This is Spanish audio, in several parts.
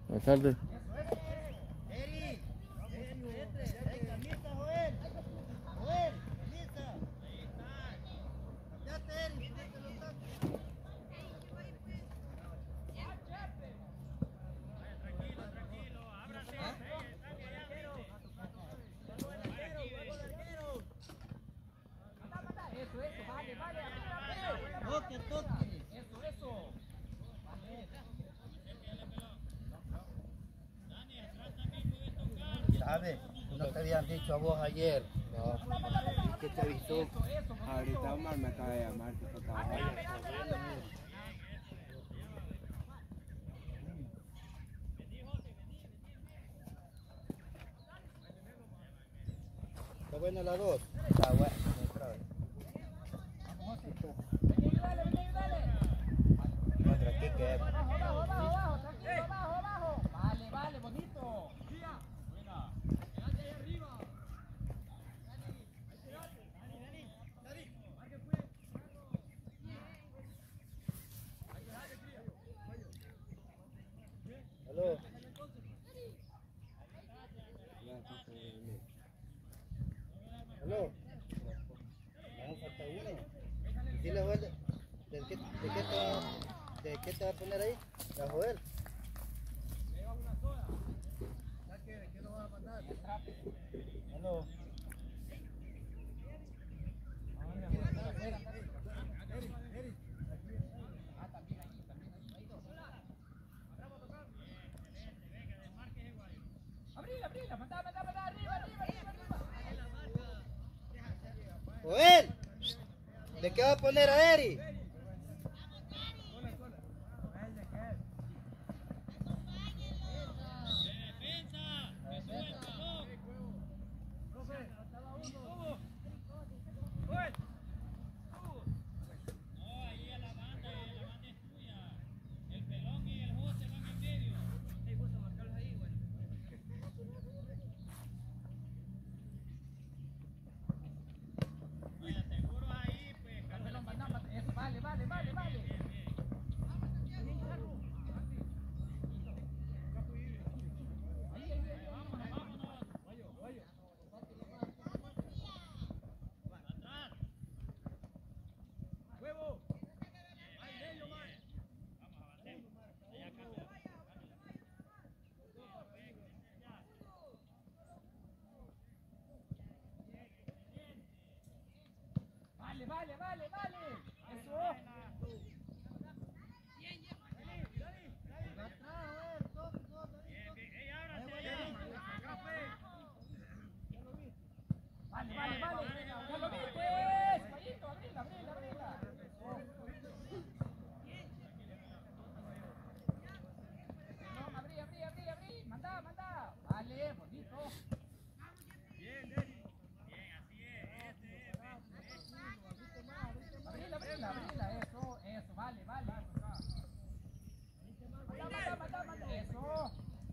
Buenas tardes. ¿Sabes? No te habían dicho a vos ayer. No. ¿Qué te avisó? Ahorita Omar me acaba de llamar que tocaba. ¿Está buena la 2? Está buena. Contra aquí que es. Vale, bonito. Aló. Aló. No, falta uno. Dile a Joel, ¿de qué te va a poner ahí? A Joel. ¿De qué lo vas a mandar? Aló. Abrila, mandá, arriba. Joel, ¿de qué va a poner a Eri? Vale. Vale. Eso. Vale. Ya lo viste. Fallito, abrila. No, abrí. Mandá. Vale, bonito. Bien, así es. Abrila. Eso, vale. Mandá. Eso.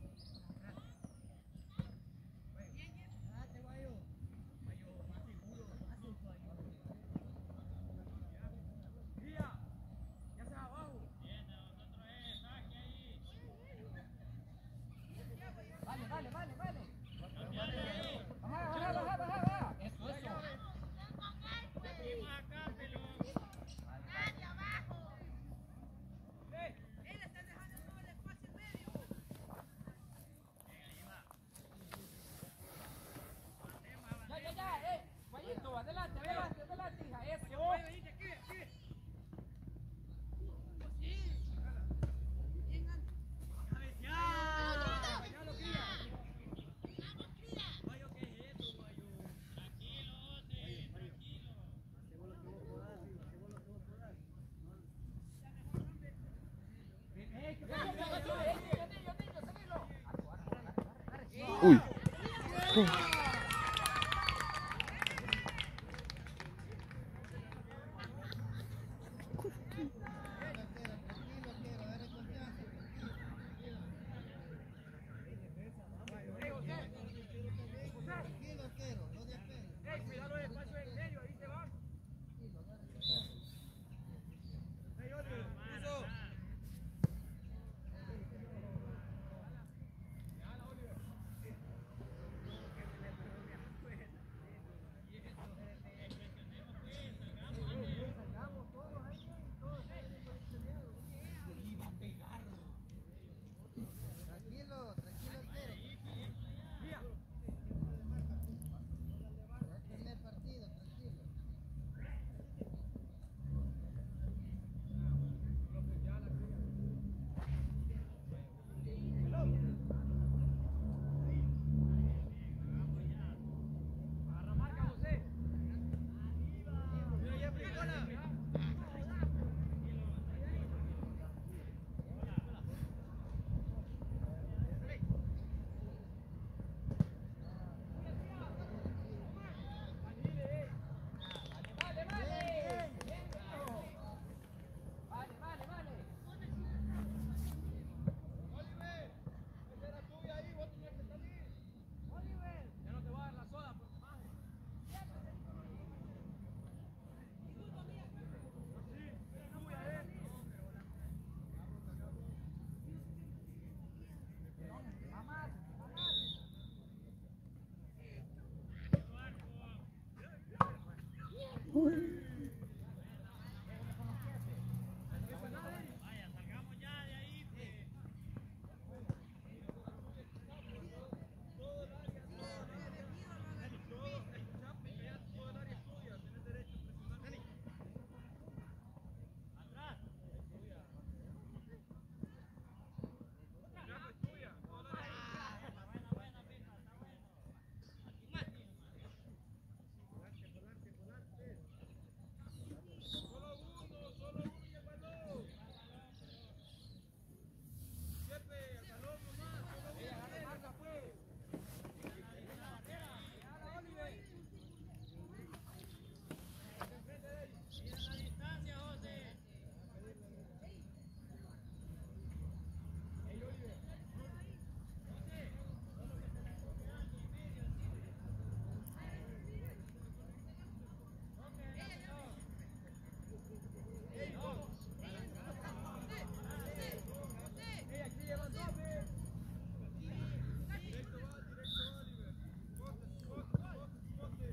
Vale. Baja. Eso. Ya. Guayito, adelante, hija. Eso. Uy.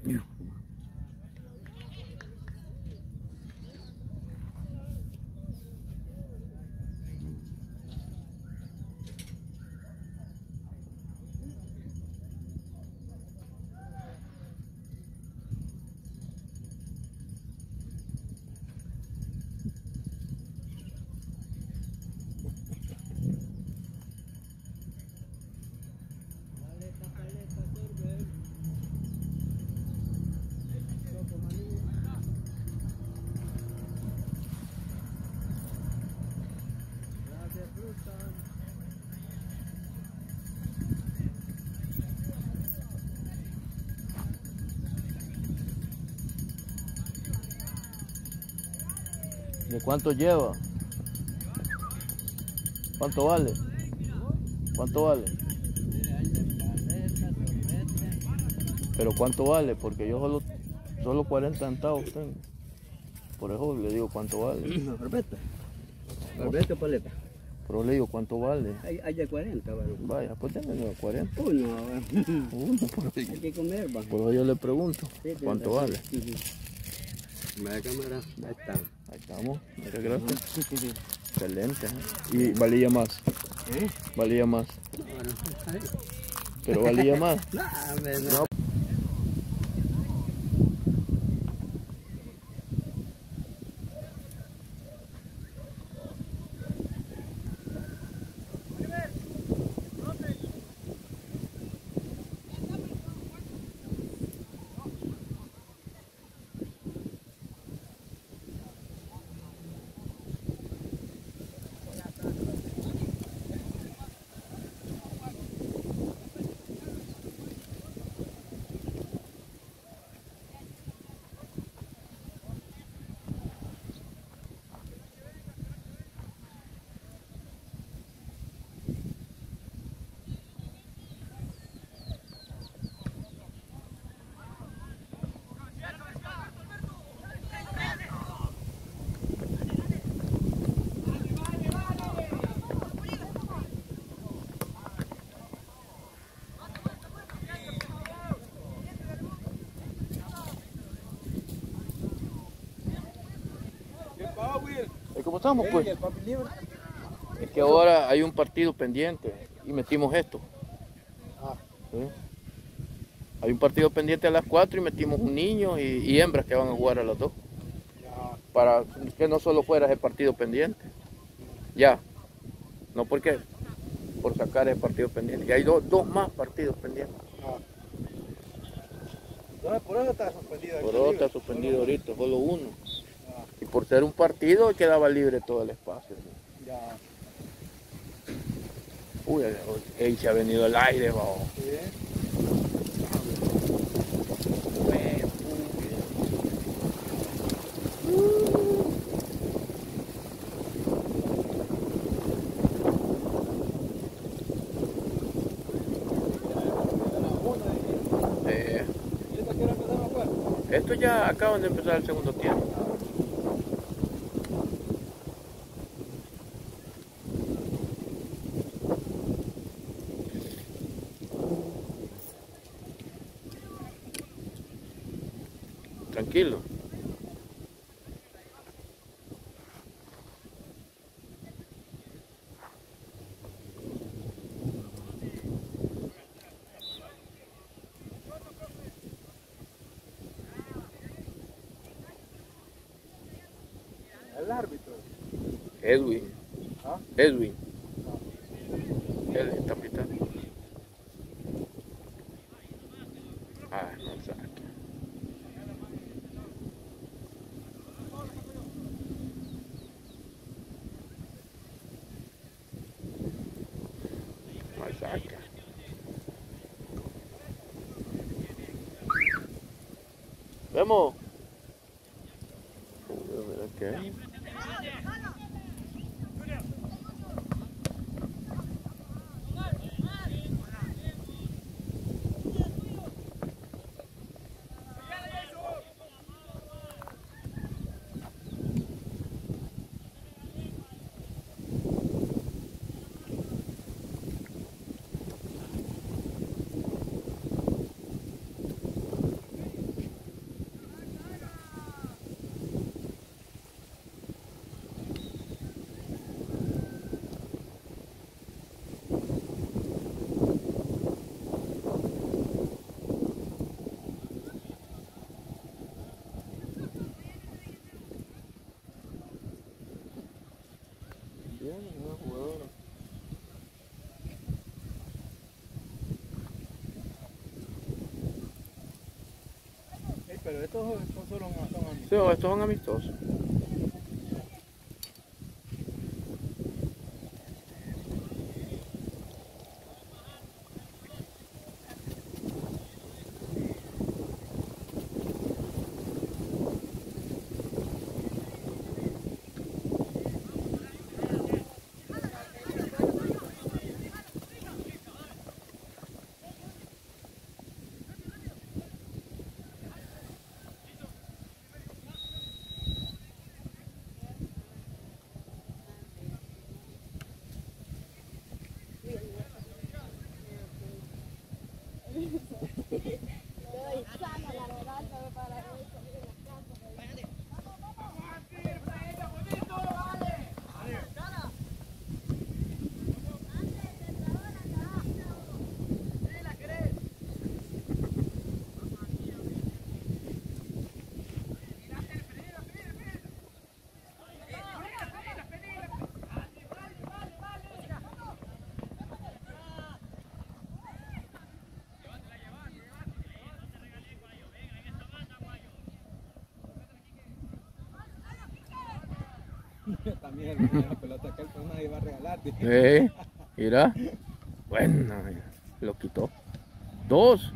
¿De cuánto lleva? ¿Cuánto vale? ¿Cuánto vale? Pero ¿cuánto vale? Porque yo solo 40 centavos tengo. Por eso le digo cuánto vale. Perfecto. Perfecto, paleta. Pero le digo cuánto vale. Hay de 40, ¿vale? Vaya, pues denme de 40. Uno, Uno, hay que comer, va. por eso yo le pregunto cuánto vale. Vaya cámara, ahí está. Ahí estamos, muchas gracias. Excelente. Y valía más. Valía más. Bueno, ahí. Pero valía más. No. ¿Cómo estamos, pues? Es que ahora hay un partido pendiente y metimos esto. ¿Sí? Hay un partido pendiente a las 4 y metimos un niño y hembras que van a jugar a las 2. Para que no solo fuera ese partido pendiente. Ya. No porque por sacar ese partido pendiente. Y hay dos más partidos pendientes. Por eso está suspendido. Por eso está suspendido ahorita, solo uno. Y por ser un partido quedaba libre todo el espacio. Ya. Uy, ahí se ha venido el aire, vamos. Esto ya acaban de empezar el segundo tiempo. Tranquilo. El árbitro. Edwin. ¿Ah? Edwin. Él está pitando. Ah, no sabe. Saca. Vemos. ¿Qué? pero estos solo son amigos. Sí, estos son amistosos. También la pelota que él pues nadie va a regalar. Mira. Bueno, mira, lo quitó. 2.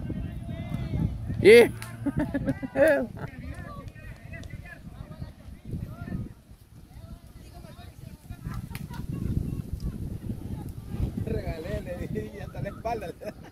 Y Regalé, le dije y hasta la espalda.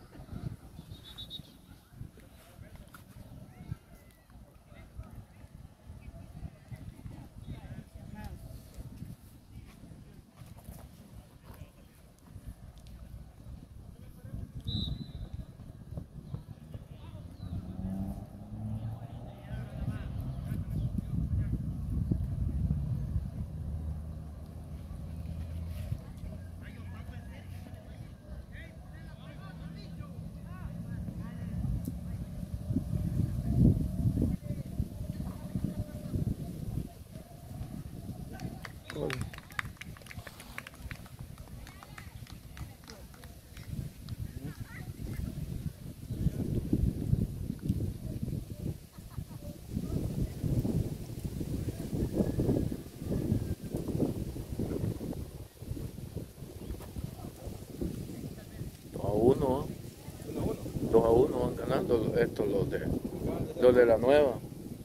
a 1, 1-1. 2-1 van ganando estos los de la nueva.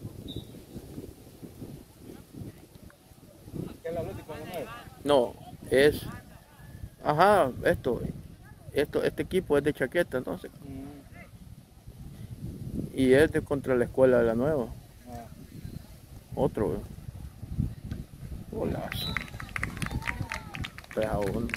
¿Qué es la Atlético de la Nueva? No, es, ajá, este equipo es de Chaqueta, entonces, y es de contra la escuela de la nueva. Ah. Otro, golazo. 3-1.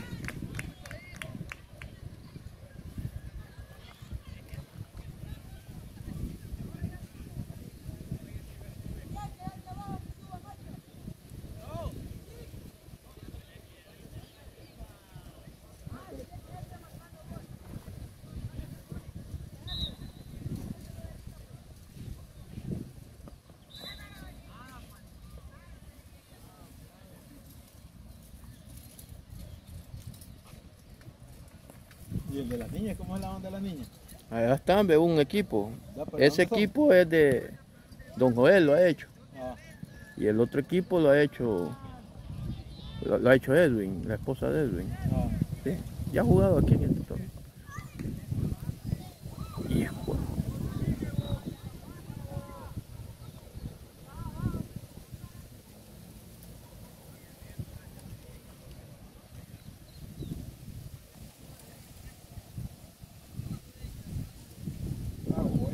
¿Y el de las niñas? ¿Cómo es la onda de las niñas? Allá están, ve un equipo. Ya, pero Ese ¿dónde son? equipo es de Don Joel, lo ha hecho. Ah. Y el otro equipo lo ha hecho Edwin, la esposa de Edwin. Ah. Sí, ya ha jugado aquí en este torneo. Hijo. Ah, bueno.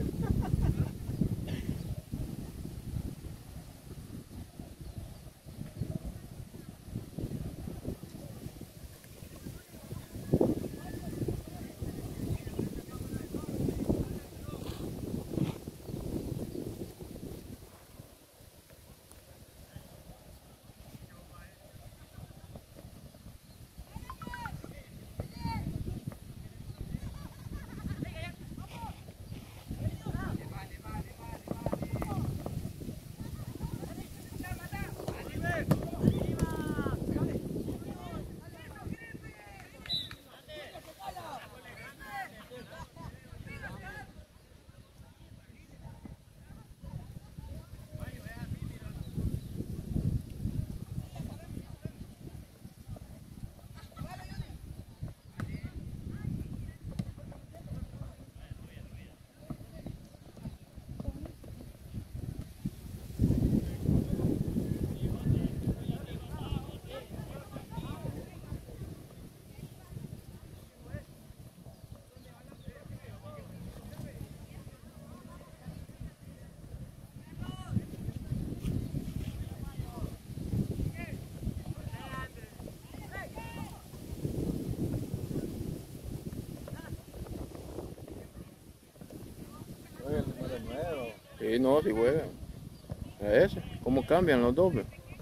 de nuevo. Sí, no, si juegan. A ese, ¿cómo cambian los dos?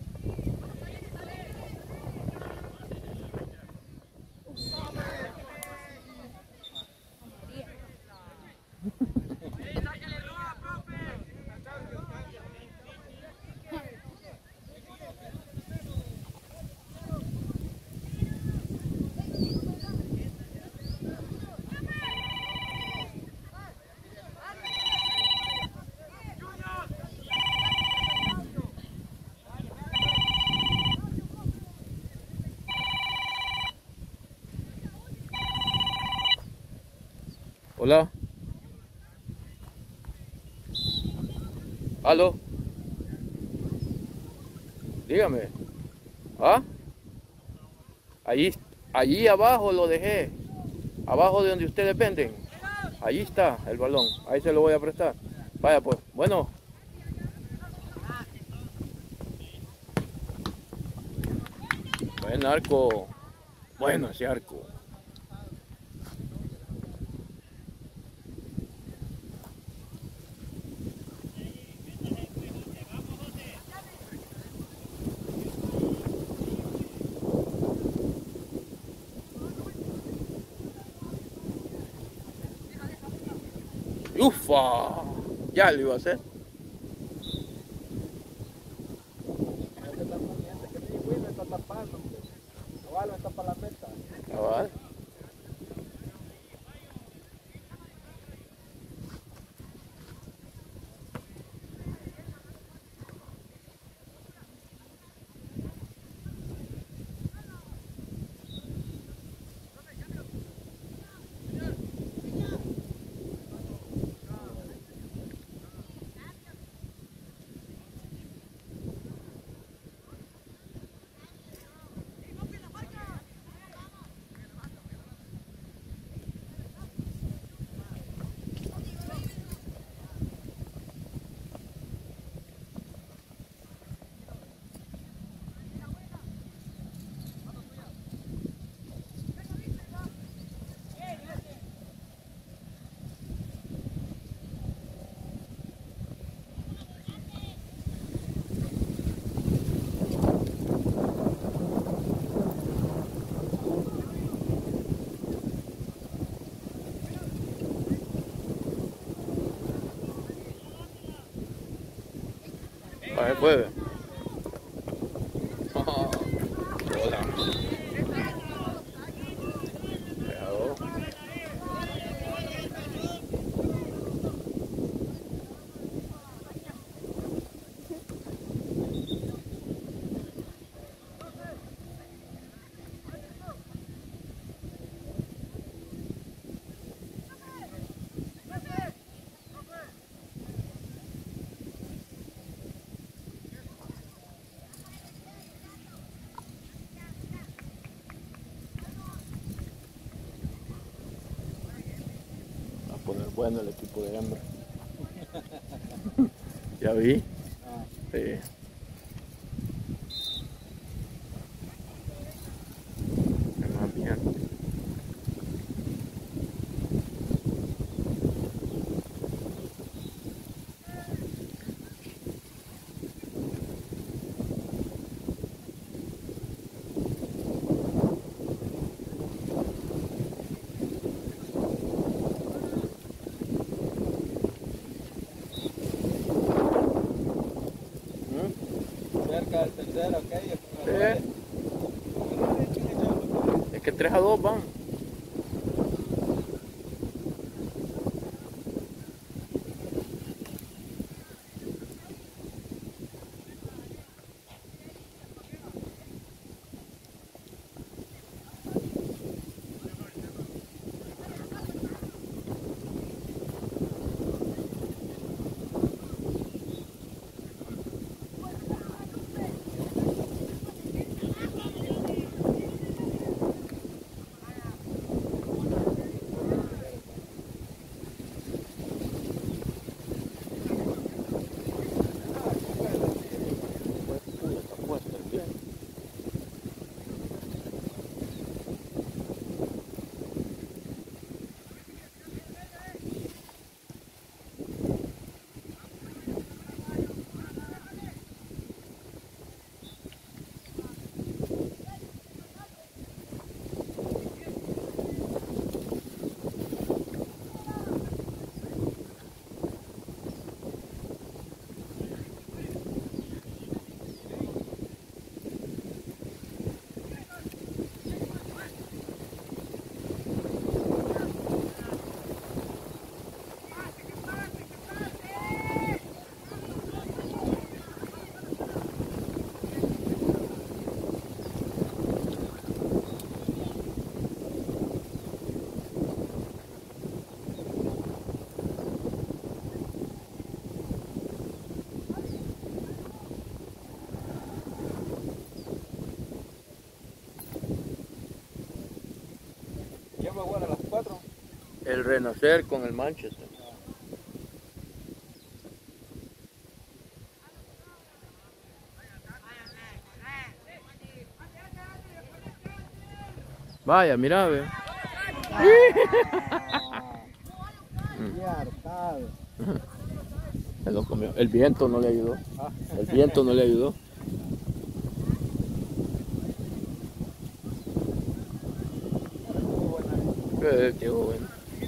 Hola. ¿Aló? Dígame. ¿Ah? Allí abajo lo dejé. Abajo de donde ustedes venden. Allí está el balón. Ahí se lo voy a prestar. Vaya pues. Bueno. Buen arco. Bueno ese arco. ¡Ufa! Ya lo iba a hacer. Está tapando, igual está para la meta. Cabal. Vaya pues. Hola. Cuidado. Va a poner bueno el equipo de hembra. ¿Ya vi? Sí. Más bien. Cerca del tercero, aquello. Sí. Es que 3-2 van. el Renacer con el Manchester. Vaya, mira, ve. Qué hartado. Se lo comió. El viento no le ayudó. El viento no le ayudó. Qué bueno.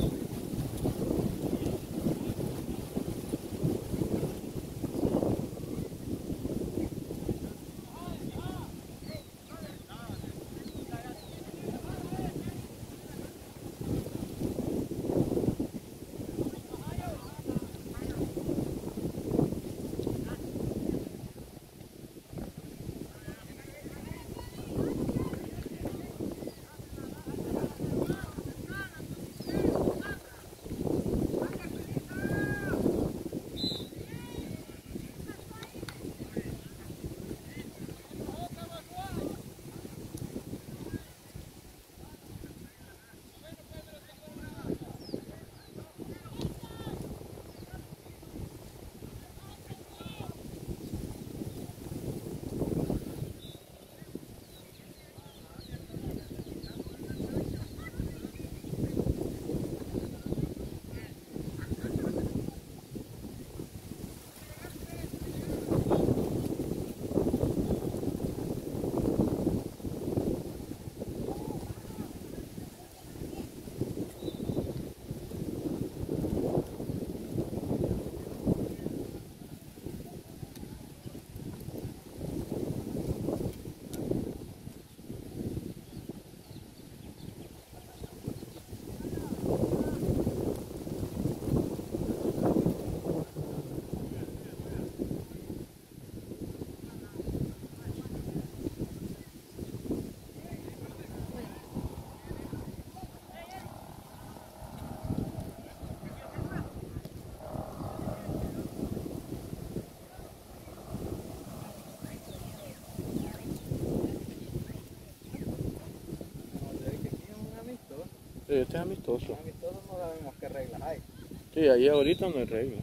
Sí, este es amistoso. Amistosos no sabemos qué reglas hay. Sí, ahí ahorita no hay regla.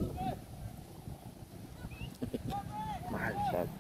Mal, ¿sabes?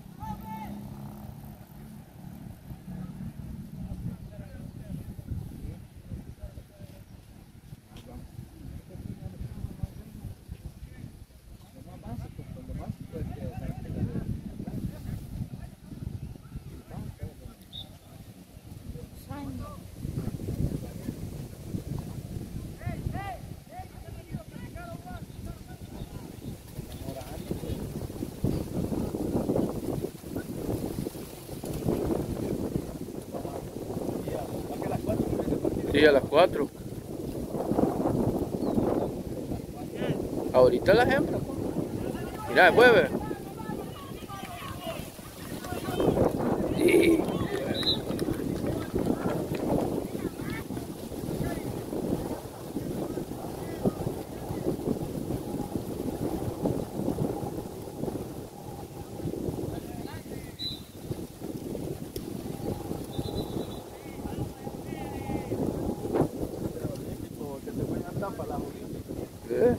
Sí, a las 4. Ahorita las hembras. Mira, el jueves. Sí. ¿Qué?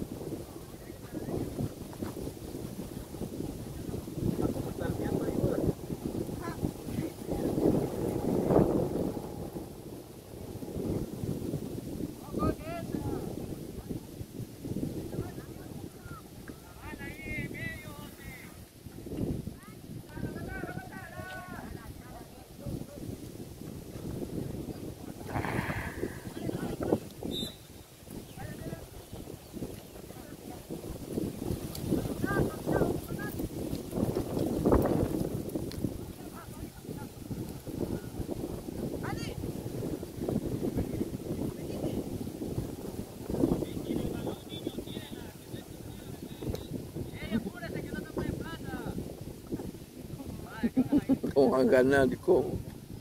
¿Cómo van ganando y cómo?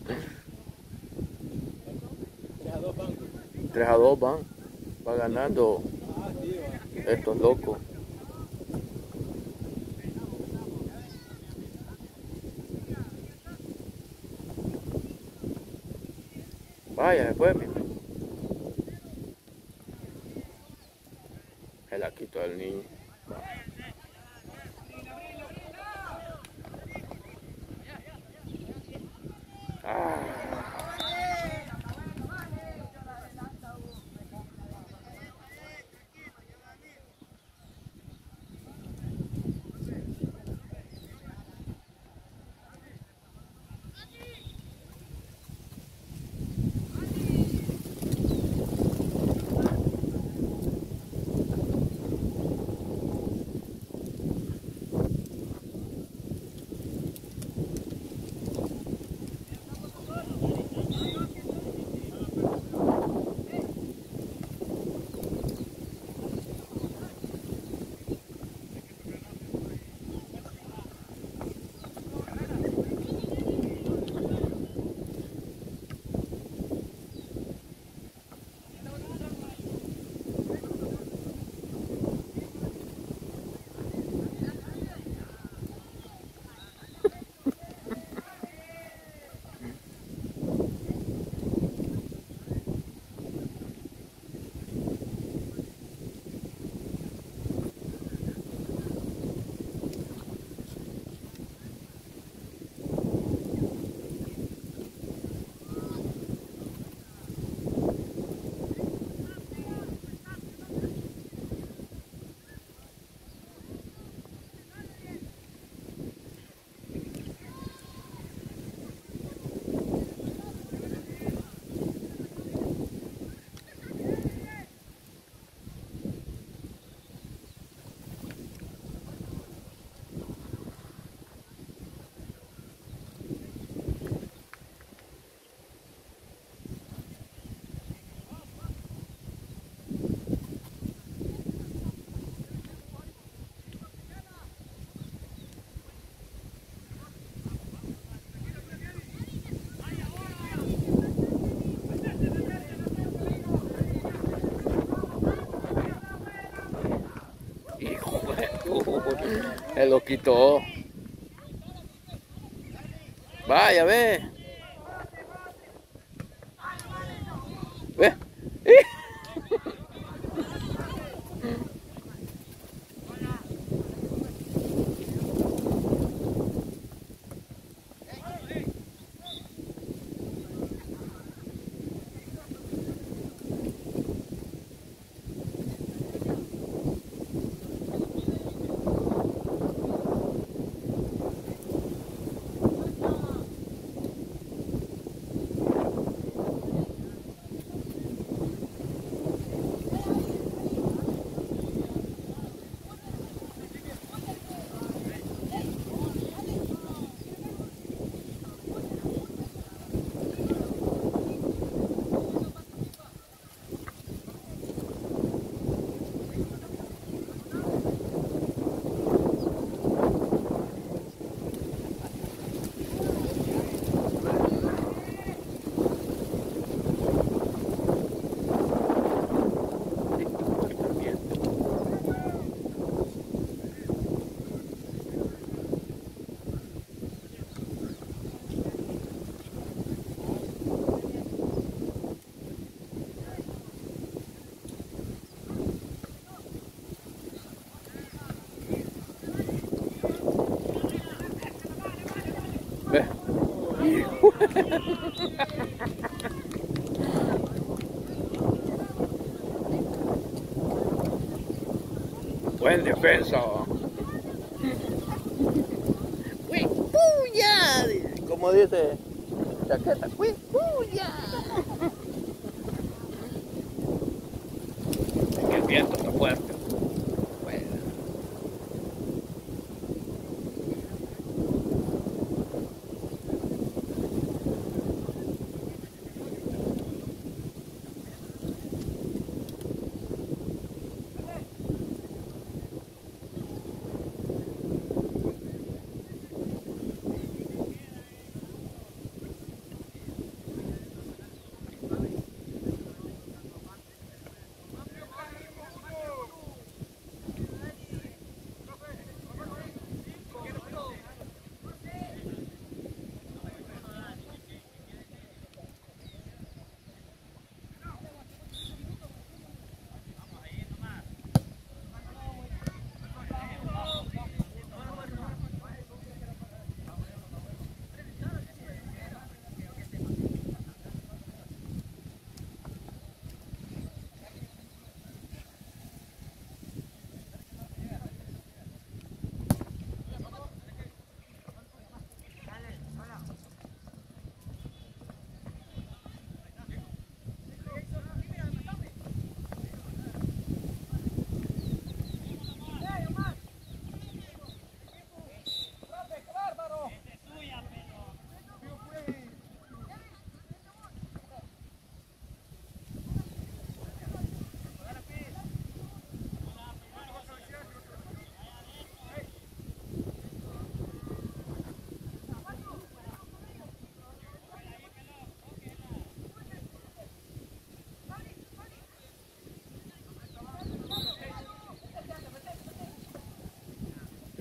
3-2 bancos. 3-2 van. Va ganando estos locos. Vaya, después, mira. la quito al niño. Va. Ah. Se lo quitó. Vaya, ve. Ve. Ve. Buen defensa. ¡Uy, puya! Como dice Chaqueta, ¡uy, puya! El viento está fuerte.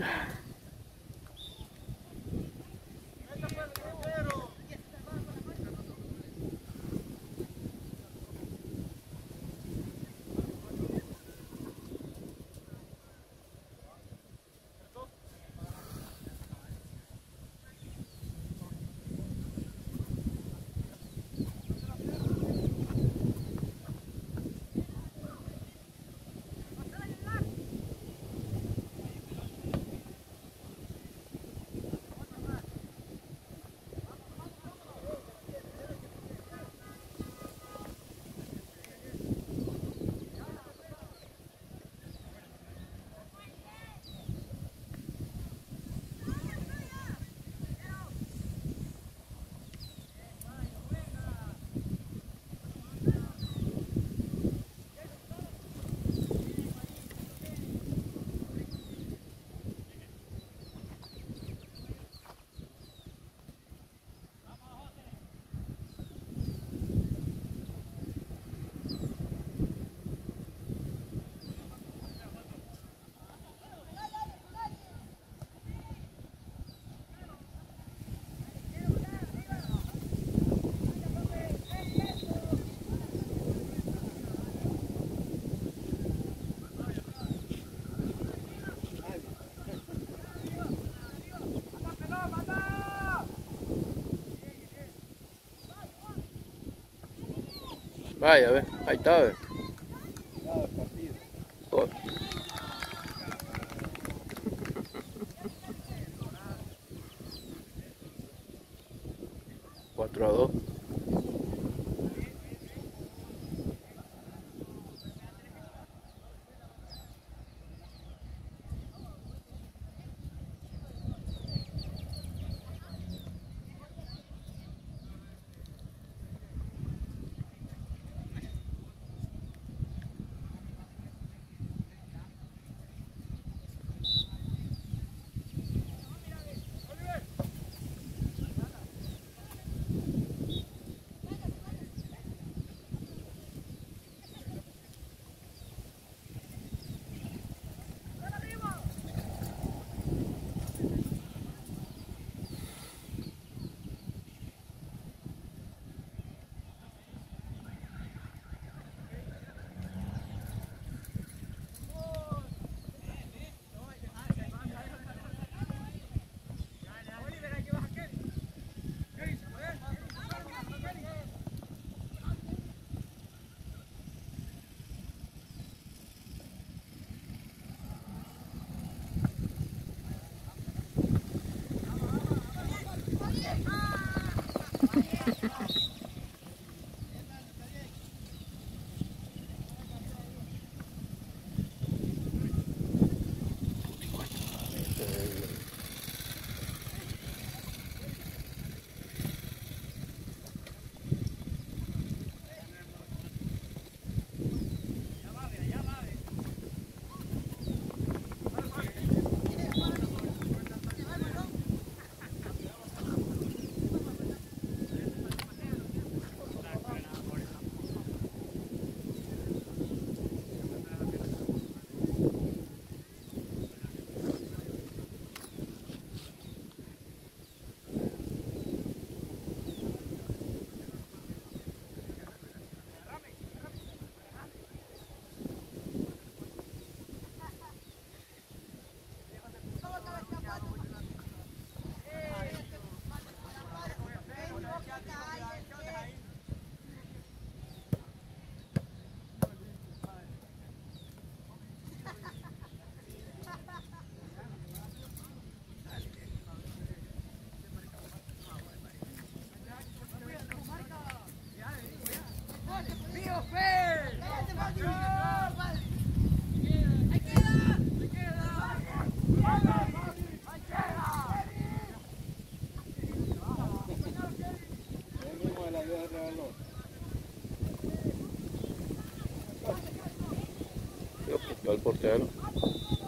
Vaya, ve, ahí está, ve. Oh. 4-2. Yo, el portero.